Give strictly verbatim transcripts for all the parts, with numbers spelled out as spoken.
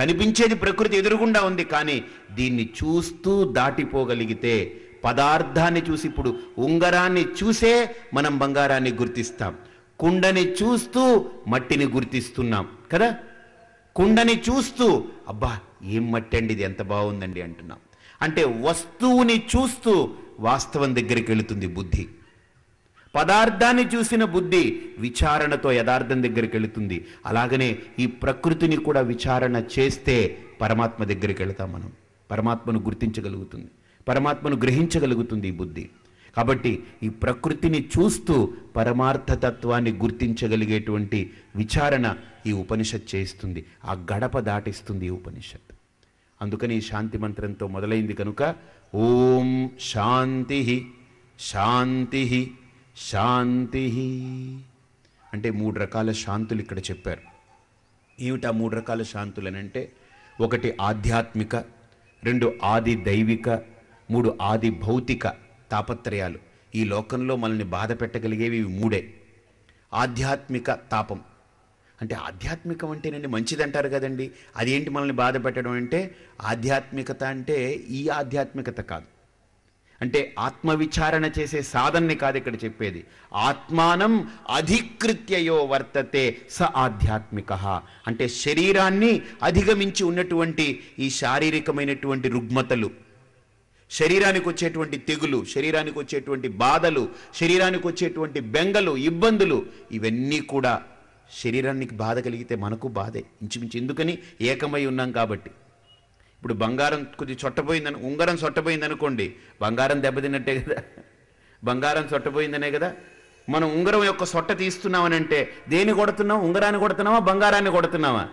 కనిపించేది ప్రకృతి ఎదురుగుండా ఉంది, కానీ దీన్ని చూస్తూ దాటిపోగలిగితే, పదార్థాన్ని చూసి, ఇప్పుడు ఉంగరాన్ని చూసే మనం బంగారాన్ని గుర్తిస్తాం, కుండని చూస్తూ మట్టిని గుర్తిస్తున్నాం కదా. కుండని చూస్తూ అబ్బా ఏం మట్టి అండి, ఇది ఎంత బాగుందండి అంటున్నాం. అంటే వస్తువుని చూస్తూ వాస్తవం దగ్గరికి వెళుతుంది బుద్ధి. పదార్థాన్ని చూసిన బుద్ధి విచారణతో యథార్థం దగ్గరికి వెళుతుంది. అలాగనే ఈ ప్రకృతిని కూడా విచారణ చేస్తే పరమాత్మ దగ్గరికి వెళతాం మనం. పరమాత్మను గుర్తించగలుగుతుంది, పరమాత్మను గ్రహించగలుగుతుంది ఈ బుద్ధి. కాబట్టి ఈ ప్రకృతిని చూస్తూ పరమార్థతత్వాన్ని గుర్తించగలిగేటువంటి విచారణ ఈ ఉపనిషత్ చేయిస్తుంది. ఆ గడప దాటిస్తుంది ఈ ఉపనిషత్. అందుకని ఈ శాంతి మంత్రంతో మొదలైంది కనుక ఓం శాంతి శాంతి శాంతి అంటే మూడు రకాల శాంతులు ఇక్కడ చెప్పారు. ఏమిటా మూడు రకాల శాంతులు అని అంటే, ఒకటి ఆధ్యాత్మిక, రెండు ఆది దైవిక, మూడు ఆది భౌతిక తాపత్రయాలు. ఈ లోకంలో మనల్ని బాధ పెట్టగలిగేవి ఇవి మూడే. ఆధ్యాత్మిక తాపం అంటే, ఆధ్యాత్మికం అంటేనండి మంచిది అంటారు కదండి, అదేంటి మనల్ని బాధ పెట్టడం అంటే, ఆధ్యాత్మికత అంటే ఈ ఆధ్యాత్మికత కాదు, అంటే ఆత్మవిచారణ చేసే సాధనని కాదు ఇక్కడ చెప్పేది. ఆత్మానం అధికృత్యయో వర్తతే స ఆధ్యాత్మిక అంటే శరీరాన్ని అధిగమించి ఉన్నటువంటి ఈ శారీరకమైనటువంటి రుగ్మతలు, శరీరానికి వచ్చేటువంటి తెగులు, శరీరానికి వచ్చేటువంటి బాధలు, శరీరానికి వచ్చేటువంటి బెంగలు, ఇబ్బందులు, ఇవన్నీ కూడా శరీరానికి బాధ కలిగితే మనకు బాధే ఇంచుమించు. ఎందుకని ఏకమై ఉన్నాం కాబట్టి. ఇప్పుడు బంగారం కొద్ది చొట్టపోయిందని, ఉంగరం చొట్టపోయింది అనుకోండి, బంగారం దెబ్బతిన్నట్టే కదా, బంగారం చొట్టపోయిందనే కదా. మనం ఉంగరం యొక్క సొట్ట తీస్తున్నామనంటే దేని కొడుతున్నాం? ఉంగరాన్ని కొడుతున్నావా, బంగారాన్ని కొడుతున్నావా?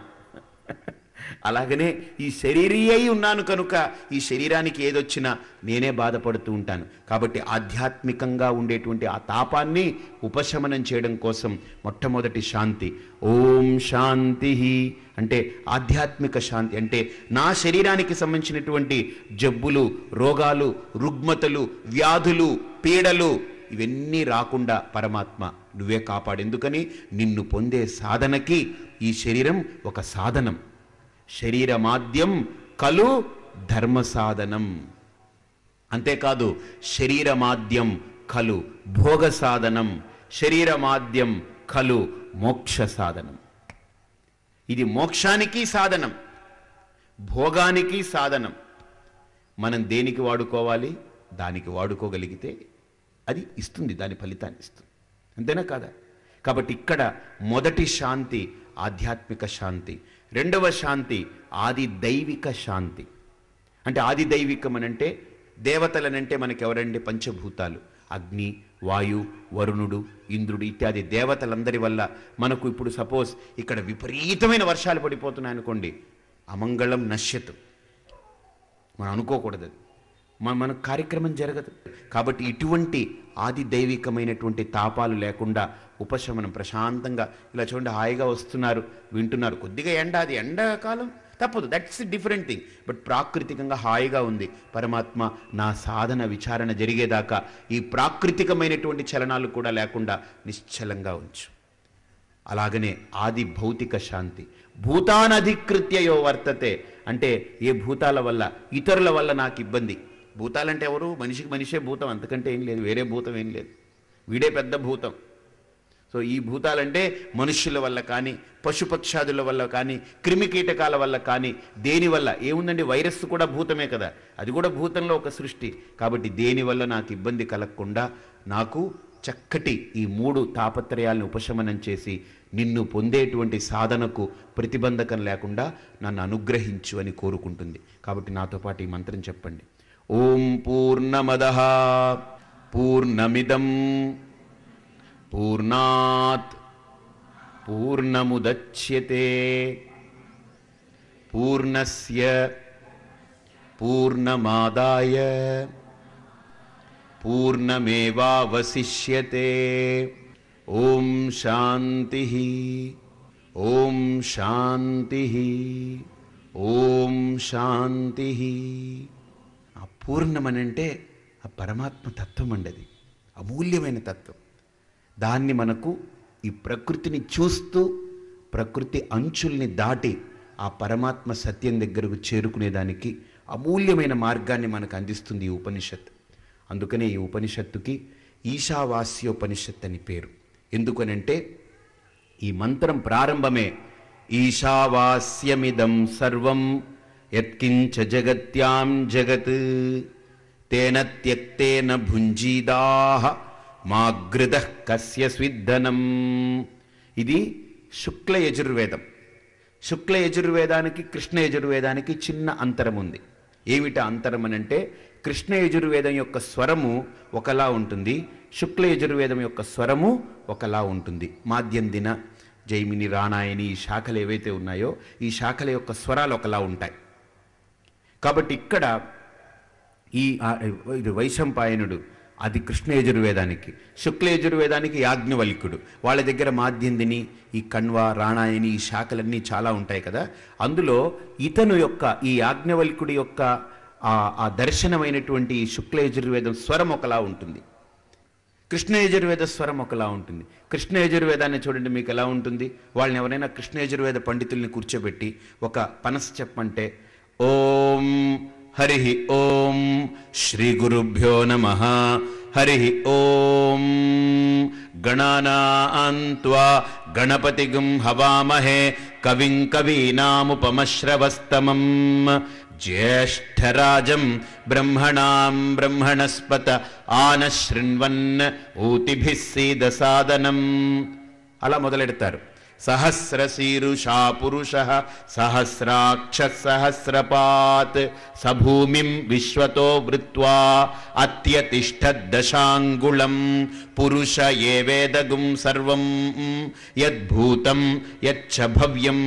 అలాగనే ఈ శరీరీ అయి ఉన్నాను కనుక ఈ శరీరానికి ఏదొచ్చినా నేనే బాధపడుతూ ఉంటాను. కాబట్టి ఆధ్యాత్మికంగా ఉండేటువంటి ఆ తాపాన్ని ఉపశమనం చేయడం కోసం మొట్టమొదటి శాంతి ఓం శాంతి అంటే ఆధ్యాత్మిక శాంతి. అంటే నా శరీరానికి సంబంధించినటువంటి జబ్బులు, రోగాలు, రుగ్మతలు, వ్యాధులు, పీడలు ఇవన్నీ రాకుండా పరమాత్మ నువ్వే కాపాడు. ఎందుకని నిన్ను పొందే సాధనకి ఈ శరీరం ఒక సాధనం. శరీరమాద్యం కలు ధర్మ సాధనం. అంతేకాదు శరీరమాద్యం కలు భోగ సాధనం, శరీరమాద్యం కలు మోక్ష సాధనం. ఇది మోక్షానికి సాధనం, భోగానికి సాధనం. మనం దేనికి వాడుకోవాలి? దానికి వాడుకోగలిగితే అది ఇస్తుంది, దాని ఫలితాన్ని ఇస్తుంది. అంతేనా కాదా? కాబట్టి ఇక్కడ మొదటి శాంతి ఆధ్యాత్మిక శాంతి, రెండవ శాంతి ఆది దైవిక శాంతి. అంటే ఆది దైవికం అనంటే దేవతలనంటే మనకి ఎవరంటే పంచభూతాలు, అగ్ని, వాయు, వరుణుడు, ఇంద్రుడు ఇత్యాది దేవతలందరి వల్ల మనకు ఇప్పుడు సపోజ్ ఇక్కడ విపరీతమైన వర్షాలు పడిపోతున్నాయి అనుకోండి, అమంగళం నశ్యతు, మనం అనుకోకూడదు, అది మన మన కార్యక్రమం జరగదు. కాబట్టి ఇటువంటి ఆది దైవికమైనటువంటి తాపాలు లేకుండా ఉపశమనం ప్రశాంతంగా ఇలా చూడండి, హాయిగా వస్తున్నారు, వింటున్నారు. కొద్దిగా ఎండ, అది ఎండాకాలం తప్పదు, దట్స్ డిఫరెంట్ థింగ్. బట్ ప్రాకృతికంగా హాయిగా ఉంది. పరమాత్మ నా సాధన విచారణ జరిగేదాకా ఈ ప్రాకృతికమైనటువంటి చలనాలు కూడా లేకుండా నిశ్చలంగా ఉంచు. అలాగనే ఆది భౌతిక శాంతి భూతానధికృత్యయో వర్తతే అంటే ఏ భూతాల వల్ల, ఇతరుల వల్ల నాకు ఇబ్బంది. భూతాలంటే ఎవరు? మనిషికి మనిషే భూతం, అంతకంటే ఏం లేదు, వేరే భూతం ఏం లేదు, వీడే పెద్ద భూతం. సో ఈ భూతాలంటే మనుష్యుల వల్ల కానీ, పశుపక్షాదుల వల్ల కానీ, క్రిమికీటకాల వల్ల కానీ, దేనివల్ల ఏముందండి, వైరస్ కూడా భూతమే కదా, అది కూడా భూతంలో ఒక సృష్టి. కాబట్టి దేనివల్ల నాకు ఇబ్బంది కలగకుండా నాకు చక్కటి ఈ మూడు తాపత్రయాలను ఉపశమనం చేసి నిన్ను పొందేటువంటి సాధనకు ప్రతిబంధకం లేకుండా నన్ను అనుగ్రహించు అని కోరుకుంటుంది. కాబట్టి నాతో పాటు ఈ మంత్రం చెప్పండి. ఓం పూర్ణమదః పూర్ణమిదం పూర్ణాత్ పూర్ణముదచ్యతే పూర్ణస్య పూర్ణమాదాయ పూర్ణమేవావశిష్యతే. ఓం శాంతి ఓం శాంతి ఓం శాంతి. ఆ పూర్ణమనంటే ఆ పరమాత్మ తత్వం అండి, అది అమూల్యమైన తత్వం. దాన్ని మనకు ఈ ప్రకృతిని చూస్తూ, ప్రకృతి అంచుల్ని దాటి ఆ పరమాత్మ సత్యం దగ్గరకు చేరుకునేదానికి అమూల్యమైన మార్గాన్ని మనకు అందిస్తుంది ఈ ఉపనిషత్. అందుకనే ఈ ఉపనిషత్తుకి ఈశావాస్యోపనిషత్ అని పేరు. ఎందుకనంటే ఈ మంత్రం ప్రారంభమే ఈశావాస్యమిదం సర్వం యత్కించ జగత్యాం జగత్ తేన త్యక్తేన భుంజీదాః మాగృదః కస్య స్విద్ధనం. ఇది శుక్ల యజుర్వేదం. శుక్ల యజుర్వేదానికి కృష్ణ యజుర్వేదానికి చిన్న అంతరం ఉంది. ఏమిటా అంతరం అని అంటే, కృష్ణ యజుర్వేదం యొక్క స్వరము ఒకలా ఉంటుంది, శుక్ల యజుర్వేదం యొక్క స్వరము ఒకలా ఉంటుంది. మాద్యందిన, జైమిని, రాణాయని ఈ శాఖలు ఏవైతే ఉన్నాయో ఈ శాఖల యొక్క స్వరాలు ఒకలా ఉంటాయి. కాబట్టి ఇక్కడ ఈ ఇది వైశంపాయనుడు, అది కృష్ణ యజుర్వేదానికి, శుక్ల యజుర్వేదానికి యాజ్ఞవల్క్యుడు. వాళ్ళ దగ్గర మాద్యందిని, ఈ కణ్వ, రాణాయని ఈ శాఖలన్నీ చాలా ఉంటాయి కదా. అందులో ఇతను యొక్క ఈ యాజ్ఞవల్క్యుడి యొక్క ఆ దర్శనమైనటువంటి ఈ శుక్ల యజుర్వేదం స్వరం ఒకలా ఉంటుంది, కృష్ణ యజుర్వేద స్వరం ఒకలా ఉంటుంది. కృష్ణ యజుర్వేదాన్ని చూడండి, మీకు ఎలా ఉంటుంది. వాళ్ళని ఎవరైనా కృష్ణ యజుర్వేద పండితుల్ని కూర్చోబెట్టి ఒక పనస చెప్పంటే, ఓం హరి ఓం శ్రీ గురుభ్యో నమః హరి ఓం గణానాం త్వా గణపతిగం హవామహే కవిం కవీనాముపమశ్రవస్తమం జ్యేష్ఠరాజం బ్రహ్మణాం బ్రహ్మణస్పత ఆనశృణ్వన్ ఊతిభిః సీదసాదనం. అలా మొదలెడతారు. సహస్రశీరుషా పురుషః సహస్రాక్ష సహస్రపాత్ సభూమిం విశ్వతో వృత్వా అత్యతిష్ఠద్దశాంగుళం పురుష ఏవేదగుం సర్వం యద్భూతం యచ్చ భవ్యం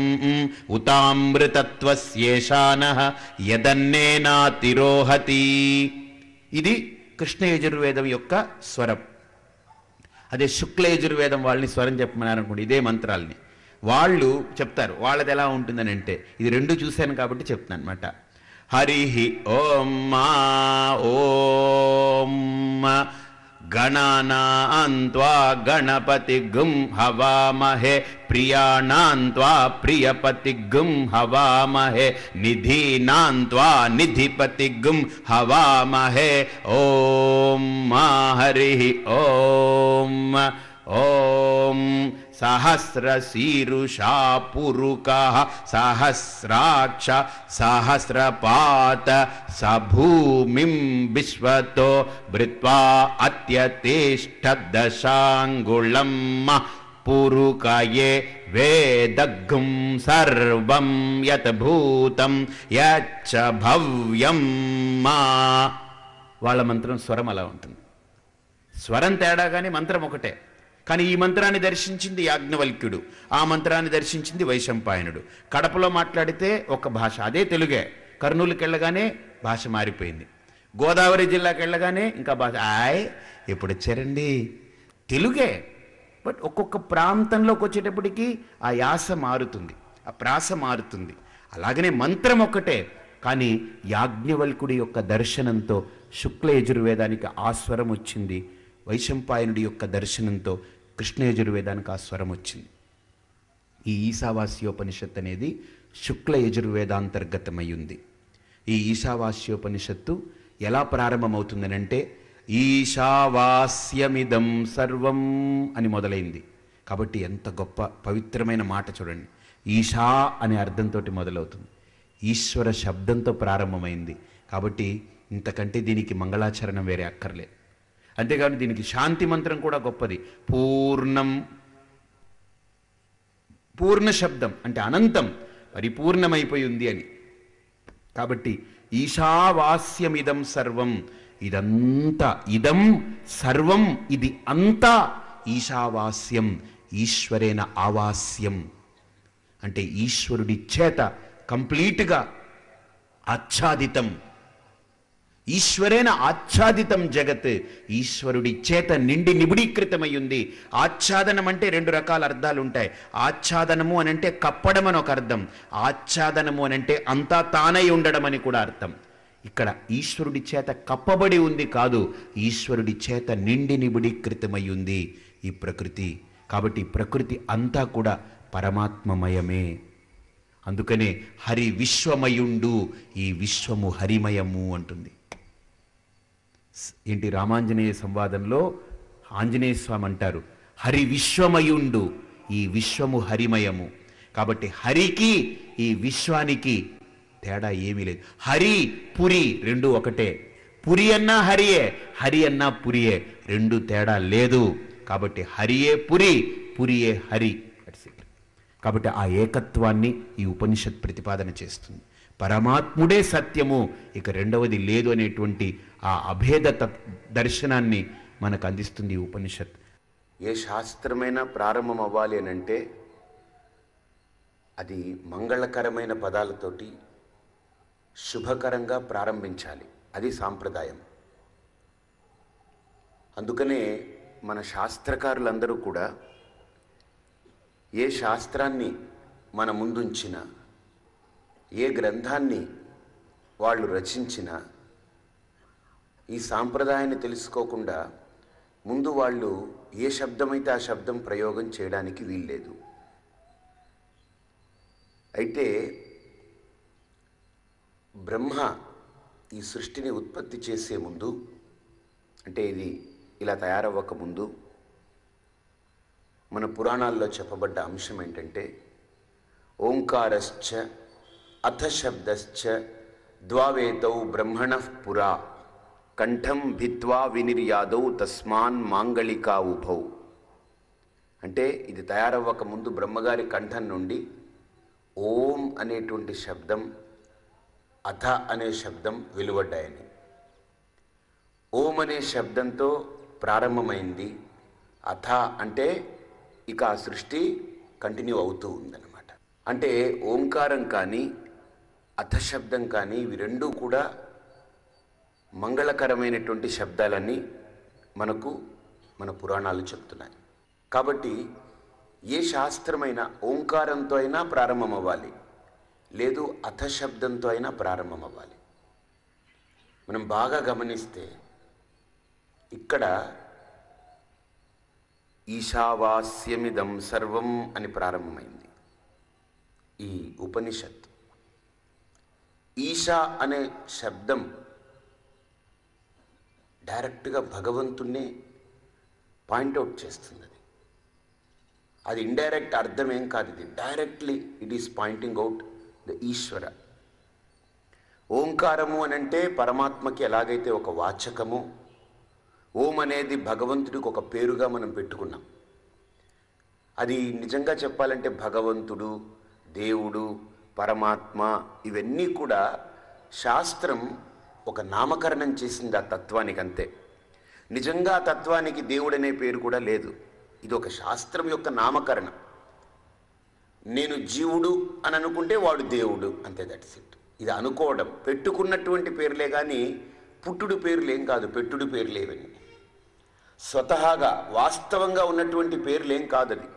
ఉతామృతత్వస్యేషానః యదన్నేనాతిరోహతి. ఇది కృష్ణ యజుర్వేదం యొక్క స్వరం. అదే శుక్ల యజుర్వేదం వాళ్ళని స్వరం చెప్పమన్నారనుకోండి, ఇదే మంత్రాలని వాళ్ళు చెప్తారు. వాళ్ళది ఎలా ఉంటుందని అంటే, ఇది రెండు చూశాను కాబట్టి చెప్తాను అనమాట. హరి ఓం మా ఓం గణానాం త్వా గణపతిగం హవామహే ప్రియాణాం త్వా ప్రియపతిగం హవామహే నిధీనాం త్వా నిధిపతిగం హవామహే ఓం మా హరి ఓం ఓం సహస్రశీరుషా పురుకః సహస్రాక్ష సహస్రపాత సభూమిం విశ్వతో భృత్వా అత్యతిష్ఠద్దశాంగుళం పురుకయే వేదఘ్ం సర్వం యత్ భూతం యచ్చ భవ్యం మా. వాళ్ళ మంత్రం స్వరం అలా ఉంటుంది. స్వరం తేడా కానీ మంత్రం ఒకటే. కానీ ఈ మంత్రాన్ని దర్శించింది యాజ్ఞవల్క్యుడు, ఆ మంత్రాన్ని దర్శించింది వైశంపాయనుడు. కడపలో మాట్లాడితే ఒక భాష, అదే తెలుగే. కర్నూలుకి వెళ్ళగానే భాష మారిపోయింది. గోదావరి జిల్లాకి వెళ్ళగానే ఇంకా భాష. ఆయ్ ఎప్పుడు వచ్చారండి, తెలుగే. బట్ ఒక్కొక్క ప్రాంతంలోకి వచ్చేటప్పటికి ఆ యాస మారుతుంది, ఆ ప్రాస మారుతుంది. అలాగనే మంత్రం ఒక్కటే, కానీ యాజ్ఞవల్కుడి యొక్క దర్శనంతో శుక్ల యజుర్వేదానికి ఆ స్వరం వచ్చింది, వైశంపాయనుడి యొక్క దర్శనంతో కృష్ణ యజుర్వేదానికి ఆ స్వరం వచ్చింది. ఈ ఈశావాస్యోపనిషత్ అనేది శుక్ల యజుర్వేదాంతర్గతమై ఉంది. ఈ ఈశావాస్యోపనిషత్తు ఎలా ప్రారంభమవుతుందనంటే, ఈశావాస్యమిదం సర్వం అని మొదలైంది. కాబట్టి ఎంత గొప్ప పవిత్రమైన మాట చూడండి. ఈశా అనే అర్థంతో మొదలవుతుంది, ఈశ్వర శబ్దంతో ప్రారంభమైంది. కాబట్టి ఇంతకంటే దీనికి మంగళాచరణం వేరే అక్కర్లేదు. అంతేకాదు దీనికి శాంతి మంత్రం కూడా గొప్పది. పూర్ణం, పూర్ణ శబ్దం అంటే అనంతం, పరిపూర్ణమైపోయి ఉంది అని. కాబట్టి ఈశావాస్యమిదం సర్వం, ఇదంతా, ఇదం సర్వం, ఇది అంతా ఈశావాస్యం, ఈశ్వరేణ ఆవాస్యం అంటే ఈశ్వరుడి చేత కంప్లీట్గా ఆచ్ఛాదితం. ఈశ్వరేణ ఆచ్ఛాదితం జగత్, ఈశ్వరుడి చేత నిండి నిబిడీకృతమయ్యింది. ఆచ్ఛాదనం అంటే రెండు రకాల అర్థాలు ఉంటాయి. ఆచ్ఛాదనము అని అంటే కప్పడం అని ఒక అర్థం, ఆచ్ఛాదనము అని అంటే అంతా తానై ఉండడం అని కూడా అర్థం. ఇక్కడ ఈశ్వరుడి చేత కప్పబడి ఉంది కాదు, ఈశ్వరుడి చేత నిండి నిబిడీకృతమై ఉంది ఈ ప్రకృతి. కాబట్టి ప్రకృతి అంతా కూడా పరమాత్మమయమే. అందుకనే హరి విశ్వమయుండు, ఈ విశ్వము హరిమయము అంటుంది. ఏంటి రామాంజనేయ సంవాదంలో ఆంజనేయ స్వామి అంటారు హరి విశ్వమయుండు, ఈ విశ్వము హరిమయము. కాబట్టి హరికి ఈ విశ్వానికి తేడా ఏమీ లేదు. హరి పురి రెండు ఒకటే, పురి అన్నా హరియే, హరి అన్నా పురియే, రెండు తేడా లేదు. కాబట్టి హరియే పురి, పురియే హరి. కాబట్టి ఆ ఏకత్వాన్ని ఈ ఉపనిషత్ ప్రతిపాదన చేస్తుంది. పరమాత్ముడే సత్యము, ఇక రెండవది లేదు అనేటువంటి ఆ అభేద దర్శనాన్ని మనకు అందిస్తుంది ఈ ఉపనిషత్. ఏ శాస్త్రమైనా ప్రారంభం అవ్వాలి అని అంటే అది మంగళకరమైన పదాలతోటి శుభకరంగా ప్రారంభించాలి, అది సాంప్రదాయం. అందుకనే మన శాస్త్రకారులందరూ కూడా ఏ శాస్త్రాన్ని మన ముందుంచిన, ఏ గ్రంథాన్ని వాళ్ళు రచించినా ఈ సాంప్రదాయాన్ని తెలుసుకోకుండా ముందు వాళ్ళు ఏ శబ్దమైతే ఆ శబ్దం ప్రయోగం చేయడానికి వీల్లేదు. అయితే బ్రహ్మ ఈ సృష్టిని ఉత్పత్తి చేసే ముందు, అంటే ఇది ఇలా తయారవ్వక ముందు, మన పురాణాల్లో చెప్పబడ్డ అంశం ఏంటంటే ఓంకారశ్చ అథ శబ్దశ్చ ద్వావేతౌ బ్రహ్మణః పురా కంఠం భిత్వా వినిర్యాదౌ తస్మాన్ మాంగళికా ఉభౌ. అంటే ఇది తయారవ్వక ముందు బ్రహ్మగారి కంఠం నుండి ఓం అనేటువంటి శబ్దం, అథ అనే శబ్దం వెలువడ్డాయని. ఓం అనే శబ్దంతో ప్రారంభమైంది, అథ అంటే ఇక ఆ సృష్టి కంటిన్యూ అవుతూ ఉందన్నమాట. అంటే ఓంకారం కానీ అథ శబ్దం కానీ ఇవి రెండూ కూడా మంగళకరమైనటువంటి శబ్దాలని మనకు మన పురాణాలు చెప్తున్నాయి. కాబట్టి ఏ శాస్త్రమైనా ఓంకారంతో అయినా ప్రారంభం అవ్వాలి, లేదు అథ శబ్దంతో అయినా ప్రారంభం అవ్వాలి. మనం బాగా గమనిస్తే ఇక్కడ ఈశావాస్యమిదం సర్వం అని ప్రారంభమైంది ఈ ఉపనిషత్. ఈశా అనే శబ్దం డైరెక్ట్గా భగవంతుణ్ణి పాయింట్అవుట్ చేస్తుంది. అది అది ఇండైరెక్ట్ అర్థం ఏం కాదు, ఇది directly it is pointing out the Ishwara. ఓంకారము అనంటే పరమాత్మకి ఎలాగైతే ఒక వాచకము, ఓం అనేది భగవంతుడికి ఒక పేరుగా మనం పెట్టుకున్నాం. అది నిజంగా చెప్పాలంటే భగవంతుడు, దేవుడు, పరమాత్మ ఇవన్నీ కూడా శాస్త్రం ఒక నామకరణం చేసింది ఆ తత్వానికి, అంతే. నిజంగా ఆ తత్వానికి దేవుడు అనే పేరు కూడా లేదు, ఇది ఒక శాస్త్రం యొక్క నామకరణం. నేను జీవుడు అని అనుకుంటే వాడు దేవుడు, అంతే, దట్స్ ఇట్. ఇది అనుకోవడం, పెట్టుకున్నటువంటి పేర్లే కానీ పుట్టుడు పేర్లేం కాదు, పెట్టుడు పేర్లేవని స్వతహాగా వాస్తవంగా ఉన్నటువంటి పేర్లేం కాదు. అది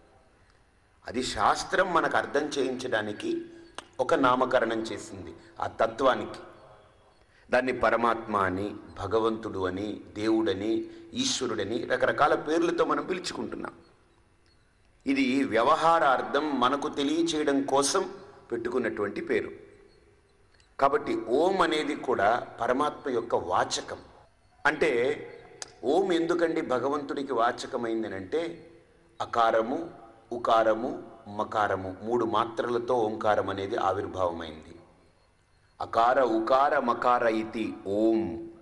అది శాస్త్రం మనకు అర్థం చేయించడానికి ఒక నామకరణం చేసింది ఆ తత్వానికి. దాన్ని పరమాత్మ అని, భగవంతుడు అని, దేవుడని, ఈశ్వరుడని రకరకాల పేర్లతో మనం పిలుచుకుంటున్నాం. ఇది వ్యవహారార్థం మనకు తెలియచేయడం కోసం పెట్టుకున్నటువంటి పేరు. కాబట్టి ఓం అనేది కూడా పరమాత్మ యొక్క వాచకం. అంటే ఓం ఎందుకండి భగవంతుడికి వాచకమైందని అంటే అకారము, ఉకారము, మకారము మూడు మాత్రలతో ఓంకారం అనేది ఆవిర్భావమైంది. అకార ఉకార మకార ఇతి ఓం.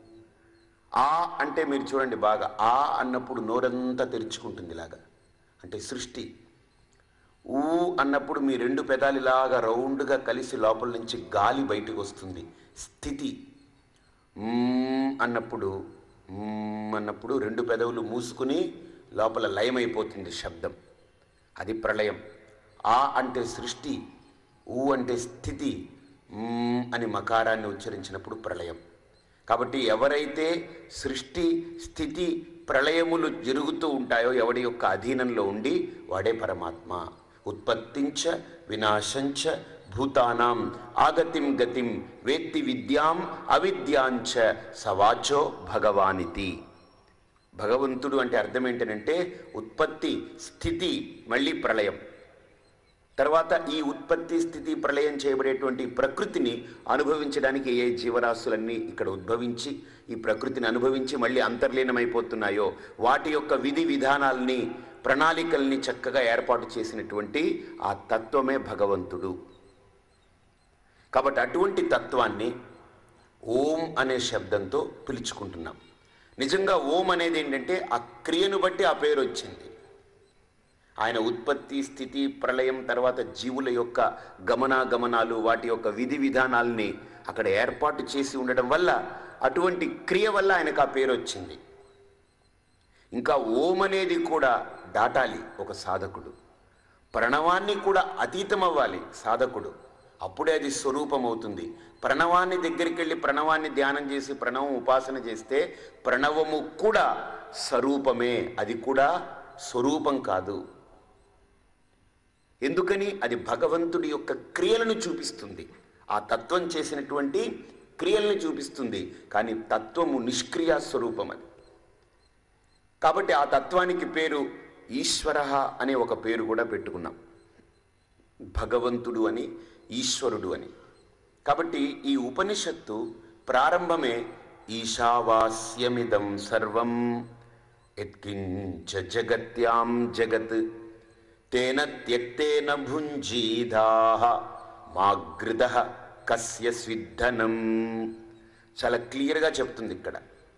ఆ అంటే మీరు చూడండి బాగా, ఆ అన్నప్పుడు నోరంతా తెరుచుకుంటుంది ఇలాగా, అంటే సృష్టి. ఊ అన్నప్పుడు మీ రెండు పెదాలు ఇలాగా రౌండ్గా కలిసి లోపల నుంచి గాలి బయటకు వస్తుంది, స్థితి. అన్నప్పుడు అన్నప్పుడు రెండు పెదవులు మూసుకుని లోపల లయమైపోతుంది శబ్దం, అది ప్రళయం. ఆ అంటే సృష్టి, ఊ అంటే స్థితి, అని మకారాన్ని ఉచ్చరించినప్పుడు ప్రళయం. కాబట్టి ఎవరైతే సృష్టి, స్థితి, ప్రళయములు జరుగుతూ ఉంటాయో ఎవడి యొక్క అధీనంలో ఉండి వాడే పరమాత్మ. ఉత్పత్తించ వినాశంచ భూతానాం ఆగతిం గతిం వేత్తి విద్యాం అవిద్యాంచ సవాచో భగవానితి. భగవంతుడు అంటే అర్థం ఏంటంటే ఉత్పత్తి, స్థితి, మళ్ళీ ప్రళయం. తర్వాత ఈ ఉత్పత్తి స్థితి ప్రళయం చేయబడేటువంటి ప్రకృతిని అనుభవించడానికి ఏ జీవరాశులన్నీ ఇక్కడ ఉద్భవించి ఈ ప్రకృతిని అనుభవించి మళ్ళీ అంతర్లీనమైపోతున్నాయో వాటి యొక్క విధి విధానాల్ని ప్రణాళికల్ని చక్కగా ఏర్పాటు చేసినటువంటి ఆ తత్వమే భగవంతుడు. కాబట్టి అటువంటి తత్వాన్ని ఓం అనే శబ్దంతో పిలుచుకుంటున్నాం. నిజంగా ఓం అనేది ఏంటంటే ఆ క్రియను బట్టి ఆ పేరు వచ్చింది. ఆయన ఉత్పత్తి స్థితి ప్రళయం తర్వాత జీవుల యొక్క గమనాగమనాలు వాటి యొక్క విధి విధానాల్ని అక్కడ ఏర్పాటు చేసి ఉండడం వల్ల అటువంటి క్రియ వల్ల ఆయనకు ఆ పేరు వచ్చింది. ఇంకా ఓం అనేది కూడా దాటాలి ఒక సాధకుడు, ప్రణవాన్ని కూడా అతీతం అవ్వాలి సాధకుడు, అప్పుడే అది స్వరూపం అవుతుంది. ప్రణవాన్ని దగ్గరికి వెళ్ళి ప్రణవాన్ని ధ్యానం చేసి ప్రణవం ఉపాసన చేస్తే ప్రణవము కూడా స్వరూపమే, అది కూడా స్వరూపం కాదు. ఎందుకని? అది భగవంతుడి యొక్క క్రియలను చూపిస్తుంది, ఆ తత్వం చేసినటువంటి క్రియలను చూపిస్తుంది. కానీ తత్వము నిష్క్రియా స్వరూపం అది. కాబట్టి ఆ తత్వానికి పేరు ఈశ్వరః అనే ఒక పేరు కూడా పెట్టుకున్నాం, భగవంతుడు అని, ఈశ్వరుడు అని. కాబట్టి ఈ ఉపనిషత్తు ప్రారంభమే ఈశావాస్యమిదం సర్వం యత్కించ జగత్యాం జగత్ తేన త్యక్తేన భుంజీధాః మాగృదః కస్య స్విద్ధనం. చాలా క్లియర్గా చెప్తుంది ఇక్కడ.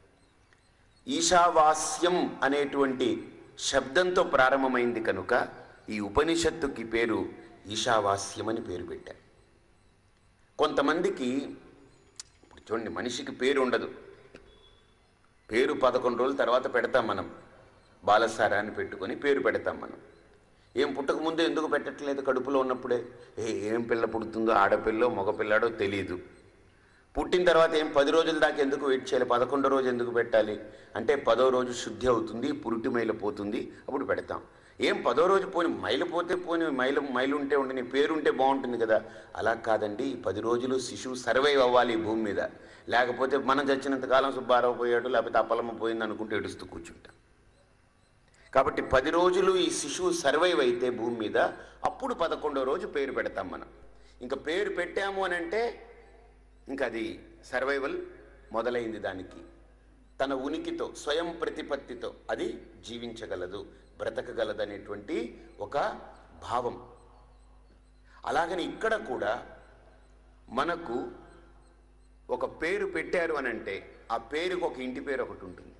ఈశావాస్యం అనేటువంటి శబ్దంతో ప్రారంభమైంది కనుక ఈ ఉపనిషత్తుకి పేరు ఈశావాస్యం అని పేరు పెట్టారు. కొంతమందికి ఇప్పుడు చూడండి, మనిషికి పేరు ఉండదు, పేరు పదకొండు రోజుల తర్వాత పెడతాం మనం, బాలసారా అని పెట్టుకొని పేరు పెడతాం మనం. ఏం పుట్టక ముందే ఎందుకు పెట్టట్లేదు? కడుపులో ఉన్నప్పుడే ఏ ఏం పిల్ల పుడుతుందో, ఆడపిల్లో మగపిల్లాడో తెలియదు. పుట్టిన తర్వాత ఏం పది రోజుల దాకా ఎందుకు వెయిట్ చేయాలి? పదకొండో రోజు ఎందుకు పెట్టాలి అంటే పదో రోజు శుద్ధి అవుతుంది, పురుటి మైల పోతుంది, అప్పుడు పెడతాం. ఏం పదో రోజు పోని మైలు పోతే పోని మైలు మైలు ఉంటే ఉండి నీ పేరు ఉంటే బాగుంటుంది కదా. అలా కాదండి, పది రోజులు శిశువు సర్వైవ్ అవ్వాలి ఈ భూమి మీద, లేకపోతే మనం చచ్చినంతకాలం సుబ్బారావు పోయాడు లేకపోతే అప్పలమ్మ పోయింది అనుకుంటూ ఏడుస్తూ కూర్చుంటాం. కాబట్టి పది రోజులు ఈ శిశువు సర్వైవ్ అయితే భూమి మీద, అప్పుడు పదకొండో రోజు పేరు పెడతాం మనం. ఇంకా పేరు పెట్టాము అని అంటే ఇంకా అది సర్వైవల్ మొదలైంది. దానికి తన ఉనికితో స్వయం ప్రతిపత్తితో అది జీవించగలదు, బ్రతకగలదు అనేటువంటి ఒక భావం. అలాగని ఇక్కడ కూడా మనకు ఒక పేరు పెట్టారు అని అంటే ఆ పేరుకు ఒక ఇంటి పేరు ఒకటి ఉంటుంది.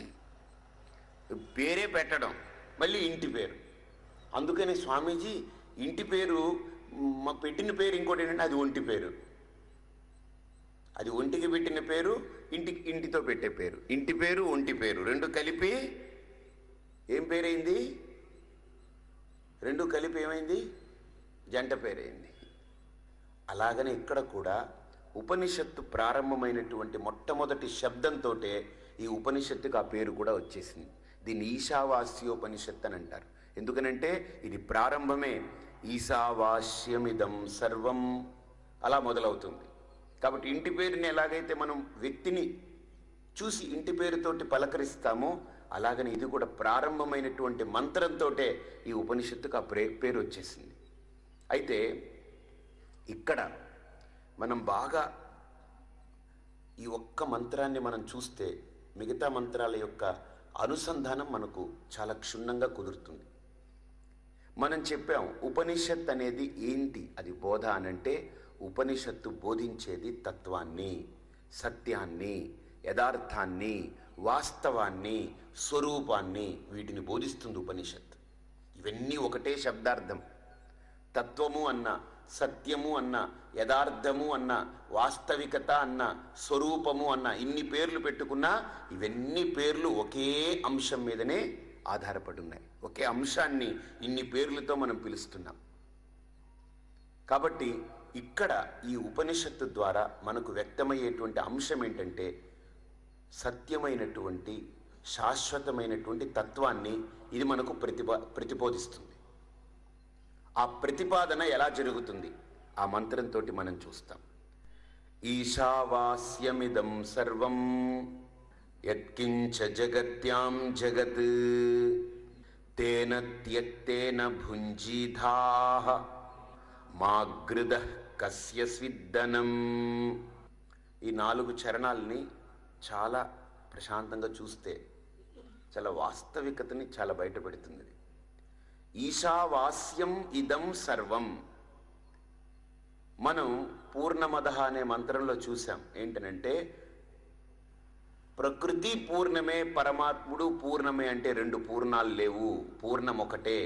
పేరే పెట్టడం మళ్ళీ ఇంటి పేరు. అందుకని స్వామీజీ ఇంటి పేరు మా పెట్టిన పేరు ఇంకోటి ఏంటంటే అది ఒంటి పేరు. అది ఒంటికి పెట్టిన పేరు, ఇంటికి ఇంటితో పెట్టే పేరు. ఇంటి పేరు ఒంటి పేరు రెండు కలిపి ఏం పేరైంది? రెండు కలిపి ఏమైంది? జంట పేరైంది. అలాగనే ఇక్కడ కూడా ఉపనిషత్తు ప్రారంభమైనటువంటి మొట్టమొదటి శబ్దంతో ఈ ఉపనిషత్తుకు ఆ పేరు కూడా వచ్చేసింది. దీన్ని ఈశావాస్యోపనిషత్తు అని అంటారు. ఎందుకనంటే ఇది ప్రారంభమే ఈశావాస్యమిదం సర్వం అలా మొదలవుతుంది. కాబట్టి ఇంటి పేరుని ఎలాగైతే మనం వ్యక్తిని చూసి ఇంటి పేరుతోటి పలకరిస్తామో అలాగని ఇది కూడా ప్రారంభమైనటువంటి మంత్రంతో ఈ ఉపనిషత్తుకు ఆ పేరు వచ్చేసింది. అయితే ఇక్కడ మనం బాగా ఈ ఒక్క మంత్రాన్ని మనం చూస్తే మిగతా మంత్రాల యొక్క అనుసంధానం మనకు చాలా క్షుణ్ణంగా కుదురుతుంది. మనం చెప్పాం ఉపనిషత్ అనేది ఏంటి? అది బోధ అనంటే ఉపనిషత్తు బోధించేది తత్వాన్ని, సత్యాన్ని, యథార్థాన్ని, వాస్తవాన్ని, స్వరూపాన్ని, వీటిని బోధిస్తుంది ఉపనిషత్. ఇవన్నీ ఒకటే శబ్దార్థం. తత్వము అన్న, సత్యము అన్న, యథార్థము అన్న, వాస్తవికత అన్న, స్వరూపము అన్న ఇన్ని పేర్లు పెట్టుకున్నా ఇవన్నీ పేర్లు ఒకే అంశం మీదనే ఆధారపడి ఉన్నాయి. ఒకే అంశాన్ని ఇన్ని పేర్లతో మనం పిలుస్తున్నాం. కాబట్టి ఇక్కడ ఈ ఉపనిషత్తు ద్వారా మనకు వ్యక్తమయ్యేటువంటి అంశం ఏంటంటే సత్యమైనటువంటి శాశ్వతమైనటువంటి తత్వాన్ని ఇది మనకు ప్రతిపా ప్రతిబోధిస్తుంది. ఆ ప్రతిపాదన ఎలా జరుగుతుంది ఆ మంత్రంతో మనం చూస్తాం. ఈశావాస్యమిదం సర్వం యత్కించ జగత్యాం జగత్ తేన త్యక్తేన భుంజీధాః మాగృద కస్య స్విద్దనం. ఈ నాలుగు చరణాలని చాలా ప్రశాంతంగా చూస్తే చాలా వాస్తవికతని చాలా బయటపెడుతుంది. ఈశావాస్యం ఇదం సర్వం. మనం పూర్ణమదః అనే మంత్రంలో చూసాం ఏంటనంటే ప్రకృతి పూర్ణమే, పరమాత్ముడు పూర్ణమే. అంటే రెండు పూర్ణాలు లేవు, పూర్ణం ఒకటే.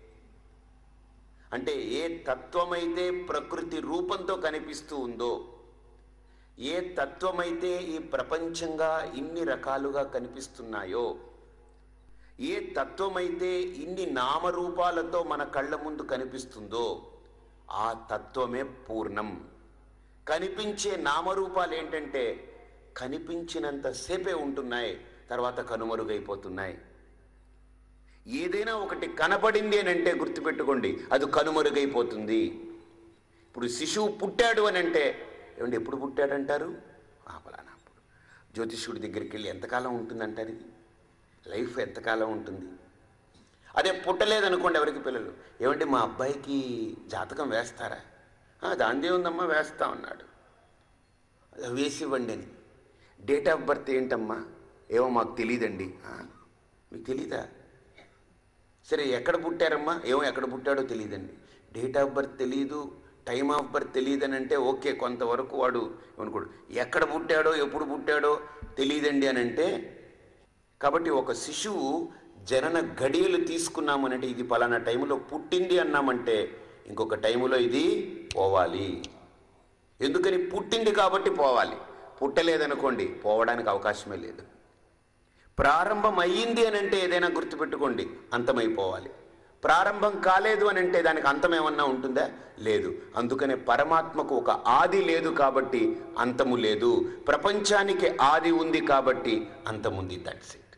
అంటే ఏ తత్వమైతే ప్రకృతి రూపంతో కనిపిస్తూ ఉందో, ఏ తత్వమైతే ఈ ప్రపంచంగా ఇన్ని రకాలుగా కనిపిస్తున్నాయో, ఏ తత్వమైతే ఇన్ని నామరూపాలతో మన కళ్ళ ముందు కనిపిస్తుందో ఆ తత్వమే పూర్ణం. కనిపించే నామరూపాలు ఏంటంటే కనిపించినంతసేపే ఉంటున్నాయి, తర్వాత కనుమరుగైపోతున్నాయి. ఏదైనా ఒకటి కనపడింది అని అంటే గుర్తుపెట్టుకోండి, అది కనుమరుగైపోతుంది. ఇప్పుడు శిశువు పుట్టాడు అని అంటే ఏమంటే ఎప్పుడు పుట్టాడంటారు? పలానా అప్పుడు. జ్యోతిష్యుడి దగ్గరికి వెళ్ళి ఎంతకాలం ఉంటుందంటారు? ఇది లైఫ్ ఎంతకాలం ఉంటుంది? అదే పుట్టలేదనుకోండి ఎవరికి పిల్లలు, ఏమంటే మా అబ్బాయికి జాతకం వేస్తారా? దాందే ఉందమ్మా వేస్తా ఉన్నాడు, వేసి ఇవ్వండి అని. డేట్ ఆఫ్ బర్త్ ఏంటమ్మా? ఏమో మాకు తెలియదండి. మీకు తెలీదా? సరే ఎక్కడ పుట్టారమ్మా? ఏమో ఎక్కడ పుట్టాడో తెలియదండి. డేట్ ఆఫ్ బర్త్ తెలియదు, టైమ్ ఆఫ్ బర్త్ తెలియదని అంటే ఓకే, కొంతవరకు వాడు ఏమనుకోడు. ఎక్కడ పుట్టాడో ఎప్పుడు పుట్టాడో తెలియదండి అని అంటే, కాబట్టి ఒక శిశువు జనన గడియలు తీసుకున్నామనంటే ఇది పలానా టైంలో పుట్టింది అన్నామంటే ఇంకొక టైములో ఇది పోవాలి. ఎందుకని? పుట్టింది కాబట్టి పోవాలి. పుట్టలేదనుకోండి పోవడానికి అవకాశమే లేదు. ప్రారంభం అయ్యింది అని అంటే ఏదైనా గుర్తుపెట్టుకోండి అంతమైపోవాలి. ప్రారంభం కాలేదు అని అంటే దానికి అంతం ఏమన్నా ఉంటుందా? లేదు. అందుకనే పరమాత్మకు ఒక ఆది లేదు కాబట్టి అంతము లేదు, ప్రపంచానికి ఆది ఉంది కాబట్టి అంతముంది. That's it.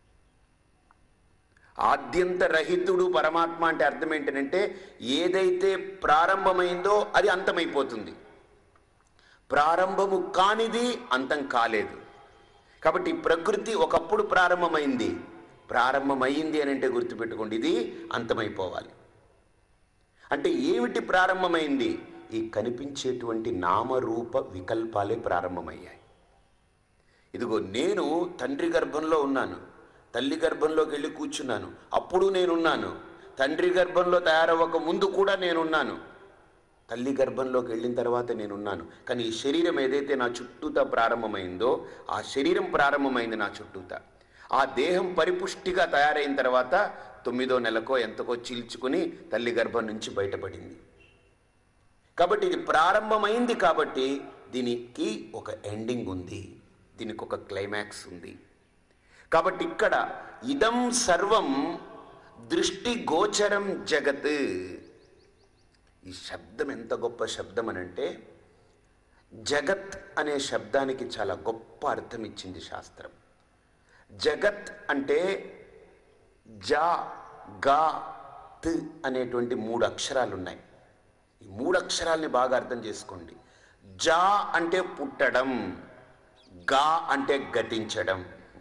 ఆద్యంత రహితుడు పరమాత్మ అంటే అర్థం ఏంటంటే ఏదైతే ప్రారంభమైందో అది అంతమైపోతుంది, ప్రారంభము కానిది అంతం కాలేదు. కాబట్టి ప్రకృతి ఒకప్పుడు ప్రారంభమైంది, ప్రారంభమైంది అని అంటే గుర్తుపెట్టుకోండి ఇది అంతమైపోవాలి. అంటే ఏమిటి ప్రారంభమైంది? ఈ కనిపించేటువంటి నామరూప వికల్పాలే ప్రారంభమయ్యాయి. ఇదిగో నేను తండ్రి గర్భంలో ఉన్నాను, తల్లి గర్భంలోకి వెళ్ళి కూర్చున్నాను, అప్పుడు నేనున్నాను. తండ్రి గర్భంలో తయారవ్వక ముందు కూడా నేనున్నాను, తల్లి గర్భంలోకి వెళ్ళిన తర్వాత నేనున్నాను. కానీ ఈ శరీరం ఏదైతే నా చుట్టూతా ప్రారంభమైందో ఆ శరీరం ప్రారంభమైంది నా చుట్టూతా. ఆ దేహం పరిపుష్టిగా తయారైన తర్వాత తొమ్మిదో నెలకో ఎంతకో చీల్చుకుని తల్లి గర్భం నుంచి బయటపడింది. కాబట్టి ఇది ప్రారంభమైంది కాబట్టి దీనికి ఒక ఎండింగ్ ఉంది, దీనికి ఒక క్లైమాక్స్ ఉంది. కాబట్టి ఇక్కడ ఇదం సర్వం దృష్టి గోచరం జగత్. ఈ శబ్దం ఎంత గొప్ప శబ్దం అనంటే జగత్ అనే శబ్దానికి చాలా గొప్ప అర్థం ఇచ్చింది శాస్త్రం. జగత్ అంటే జా గా త్ అనేటువంటి మూడు అక్షరాలు ఉన్నాయి. ఈ మూడు అక్షరాల్ని బాగా అర్థం చేసుకోండి. జా అంటే పుట్టడం, గా అంటే గతించడం.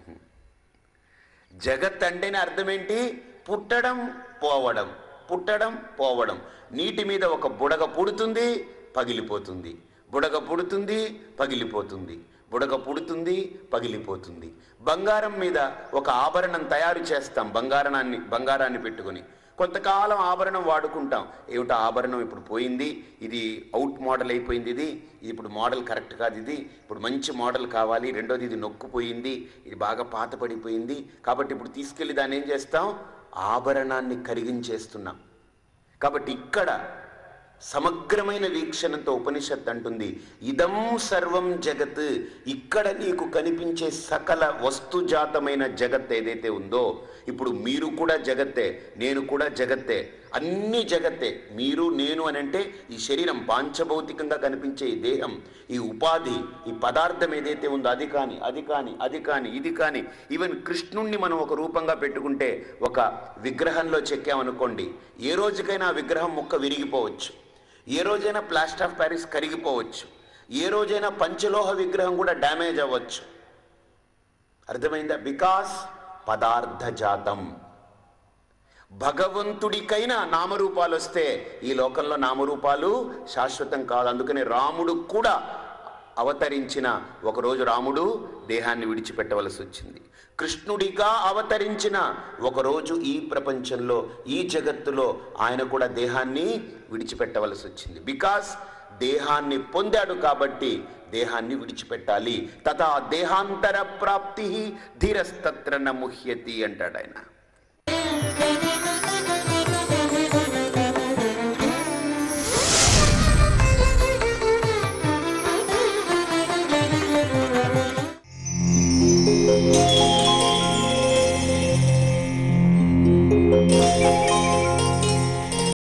జగత్ అంటేనే అర్థం ఏంటి? పుట్టడం పోవడం, పుట్టడం పోవడం. నీటి మీద ఒక బుడగ పుడుతుంది, పగిలిపోతుంది, బుడగ పుడుతుంది, పగిలిపోతుంది, బుడగ పుడుతుంది, పగిలిపోతుంది. బంగారం మీద ఒక ఆభరణం తయారు చేస్తాం, బంగారాన్ని బంగారాన్ని పెట్టుకుని కొంతకాలం ఆభరణం వాడుకుంటాం. ఏమిటో ఆభరణం ఇప్పుడు పోయింది, ఇది అవుట్ మోడల్ అయిపోయింది, ఇది ఇది ఇప్పుడు మోడల్ కరెక్ట్ కాదు, ఇది ఇప్పుడు మంచి మోడల్ కావాలి. రెండోది ఇది నొక్కుపోయింది, ఇది బాగా పాత పడిపోయింది. కాబట్టి ఇప్పుడు తీసుకెళ్ళి దాన్ని ఏం చేస్తాం? ఆభరణాన్ని కరిగించేస్తున్నాం. కాబట్టి ఇక్కడ సమగ్రమైన వీక్షణంతో ఉపనిషత్ అంటుంది ఇదం సర్వం జగత్. ఇక్కడ నీకు కనిపించే సకల వస్తుజాతమైన జగత్ ఏదైతే ఉందో, ఇప్పుడు మీరు కూడా జగత్తే, నేను కూడా జగత్తే, అన్ని జగత్తే. మీరు నేను అని అంటే ఈ శరీరం పాంచభౌతికంగా కనిపించే ఈ దేహం, ఈ ఉపాధి, ఈ పదార్థం ఏదైతే ఉందో అది కానీ అది కానీ అది కానీ ఇది కానీ, ఈవెన్ కృష్ణుణ్ణి మనం ఒక రూపంగా పెట్టుకుంటే ఒక విగ్రహంలో చెక్కామనుకోండి, ఏ రోజుకైనా ఆ విగ్రహం ముక్క విరిగిపోవచ్చు, ఏ రోజైనా ప్లాస్టర్ ఆఫ్ ప్యారిస్ కరిగిపోవచ్చు, ఏ రోజైనా పంచలోహ విగ్రహం కూడా డ్యామేజ్ అవ్వచ్చు. అర్థమైందా? బికాస్ పదార్థ జాతం. భగవంతుడికైనా నామరూపాలు వస్తే ఈ లోకంలో నామరూపాలు శాశ్వతం కాదు. అందుకని రాముడు కూడా అవతరించిన ఒకరోజు రాముడు దేహాన్ని విడిచిపెట్టవలసి వచ్చింది. కృష్ణుడిగా అవతరించిన ఒకరోజు ఈ ప్రపంచంలో, ఈ జగత్తులో ఆయన కూడా దేహాన్ని విడిచిపెట్టవలసి వచ్చింది. బికాస్ దేహాన్ని పొందాడు కాబట్టి దేహాన్ని విడిచిపెట్టాలి. తథా దేహాంతర ప్రాప్తి ధీరస్తత్ర న ముహ్యతి అంటాడు ఆయన.